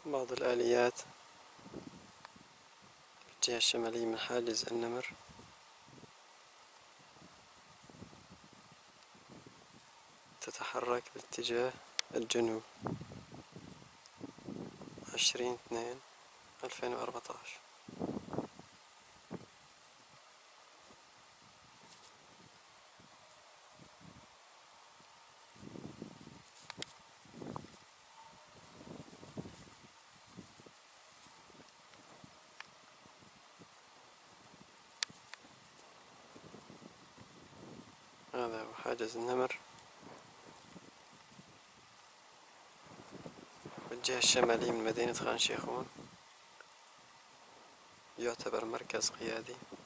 بعض الآليات بالجهة الشمالية من حاجز النمر تتحرك باتجاه الجنوب. 20/2/2014. هذا هو حاجز النمر بالجهة الشمالية من مدينة خان شيخون، يعتبر مركز قيادي.